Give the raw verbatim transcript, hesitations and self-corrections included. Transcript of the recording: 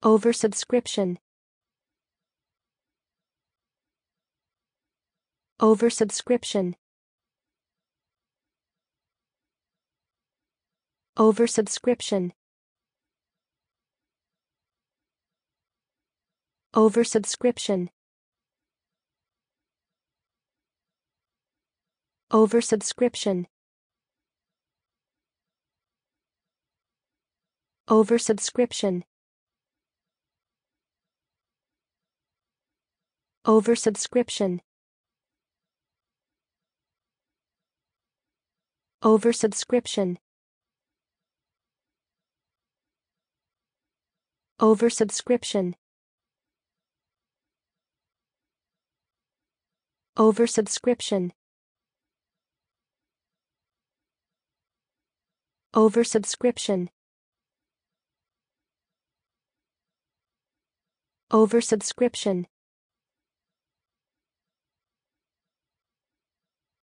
Oversubscription. Oversubscription. Oversubscription. Oversubscription. Oversubscription. Oversubscription. Oversubscription. Oversubscription. Oversubscription. Oversubscription. Oversubscription. Oversubscription.